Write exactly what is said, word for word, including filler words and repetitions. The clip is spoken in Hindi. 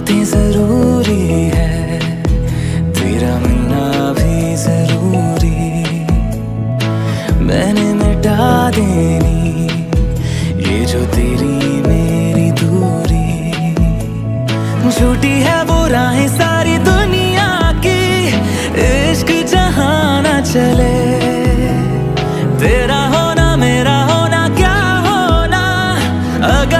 बातें जरूरी है, तेरा मिलना भी जरूरी। मैंने मिटा देनी ये जो तेरी मेरी दूरी। झूठी है वो राहें सारी दुनिया की, इश्क जहां ना चले। तेरा होना मेरा होना क्या होना, अगर